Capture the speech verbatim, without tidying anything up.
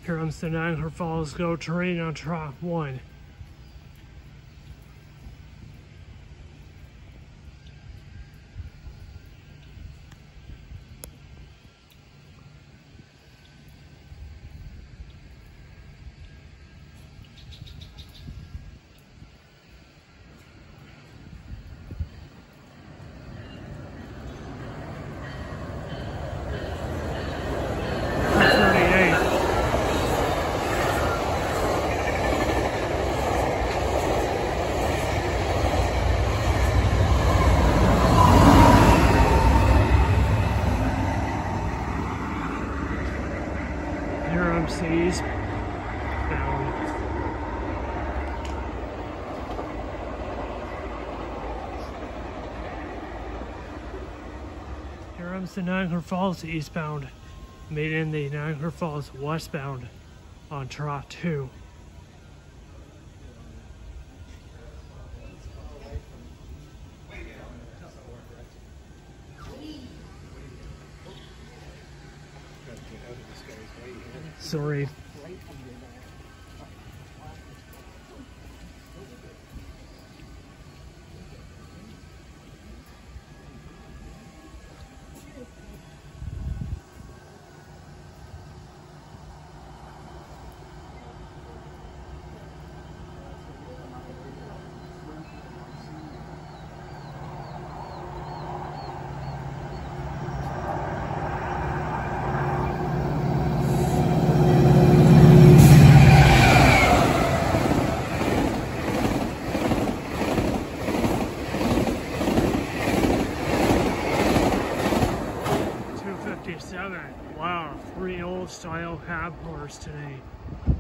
Here comes the Niagara Falls Go terrain on track one. Here I'm seas bound. Here comes the Niagara Falls eastbound, made in the Niagara Falls westbound on track two. Sorry. Wow, three old style cab cars today.